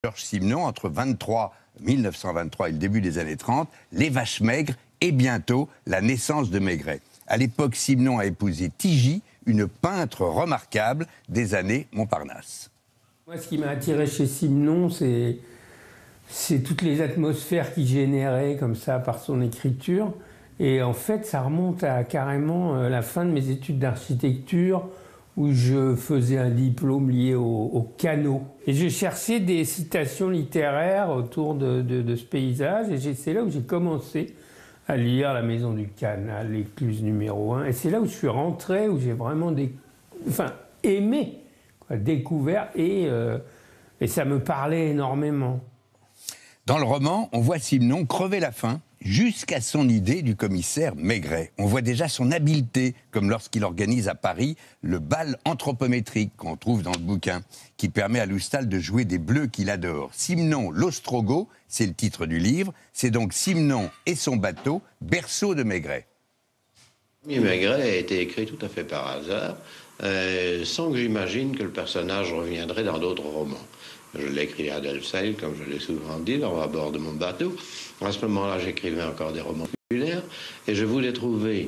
Georges Simenon, entre 1923 et le début des années 30, Les Vaches Maigres et bientôt la naissance de Maigret. À l'époque, Simenon a épousé Tigy, une peintre remarquable des années Montparnasse. Moi, ce qui m'a attiré chez Simenon, c'est toutes les atmosphères qu'il générait comme ça par son écriture. Et en fait, ça remonte à carrément la fin de mes études d'architecture, où je faisais un diplôme lié au canot. Et je cherchais des citations littéraires autour de ce paysage, et c'est là où j'ai commencé à lire La Maison du Canal, l'Écluse numéro 1. Et c'est là où je suis rentré, où j'ai vraiment aimé, découvert, et ça me parlait énormément. Dans le roman, on voit Simenon crever la faim jusqu'à son idée du commissaire Maigret. On voit déjà son habileté, comme lorsqu'il organise à Paris le bal anthropométrique qu'on trouve dans le bouquin, qui permet à Loustal de jouer des bleus qu'il adore. Simenon l'Ostrogoth, c'est le titre du livre, c'est donc Simenon et son bateau, berceau de Maigret. Maigret a été écrit tout à fait par hasard, sans que j'imagine que le personnage reviendrait dans d'autres romans. Je l'ai écrit à Delfzijl, comme je l'ai souvent dit, à bord de mon bateau. À ce moment-là, j'écrivais encore des romans populaires, et je voulais trouver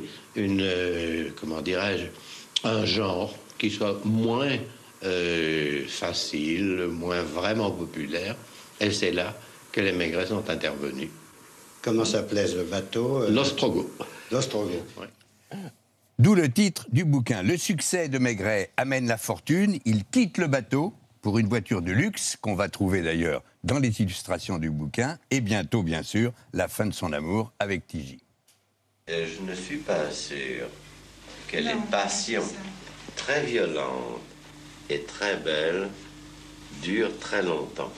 un genre qui soit moins facile, moins vraiment populaire, et c'est là que les Maigrets sont intervenus. Comment s'appelait ce bateau L'Ostrogoth. L'Ostrogoth. Oui. D'où le titre du bouquin. Le succès de Maigret amène la fortune, il quitte le bateau pour une voiture de luxe, qu'on va trouver d'ailleurs dans les illustrations du bouquin, et bientôt, bien sûr, la fin de son amour avec Tigy. Je ne suis pas sûr que les passions très violentes et très belles durent très longtemps.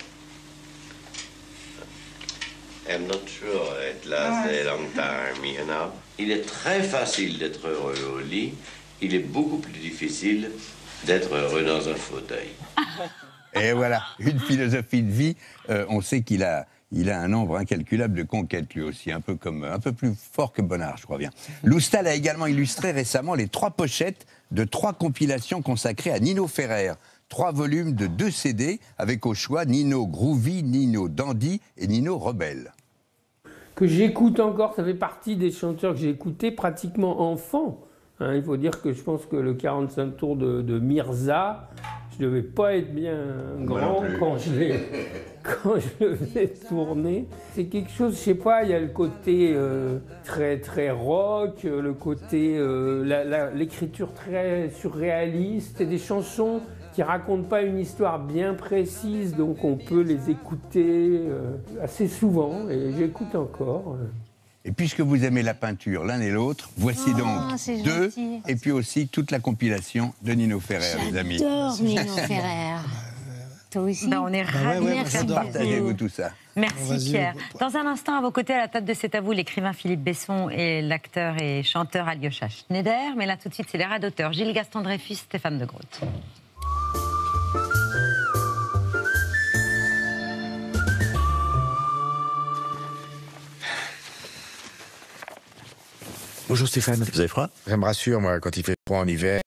I'm not sure it lasts a long time, you know. Il est très facile d'être heureux au lit, il est beaucoup plus difficile d'être heureux dans un fauteuil. Et voilà, une philosophie de vie. On sait qu'il a un nombre incalculable de conquêtes, lui aussi, un peu plus fort que Bonnard, je crois bien. Loustal a également illustré récemment les 3 pochettes de 3 compilations consacrées à Nino Ferrer. 3 volumes de 2 CD, avec au choix Nino Groovy, Nino Dandy et Nino Rebelle. Que j'écoute encore, ça fait partie des chanteurs que j'ai écoutés pratiquement enfant. Il faut dire que je pense que le 45 tours de Mirza, je ne devais pas être bien grand quand je le faisais tourner. C'est quelque chose, je sais pas, il y a le côté très très rock, le côté l'écriture très surréaliste, et des chansons qui racontent pas une histoire bien précise, donc on peut les écouter assez souvent, et j'écoute encore. Et puisque vous aimez la peinture l'un et l'autre, voici donc 2, et puis aussi toute la compilation de Nino Ferrer, les amis. J'adore Nino Ferrer. Toi aussi. On est ravis. Merci. Partagez-vous tout ça. Merci Pierre. Dans un instant, à vos côtés, à la table de C'est à vous, l'écrivain Philippe Besson et l'acteur et chanteur Alyosha Schneider. Mais là, tout de suite, c'est les radoteurs Gilles Gaston Dreyfus, Stéphane de Groot. Bonjour Stéphane. Vous avez froid? Ça me rassure, moi, quand il fait froid en hiver,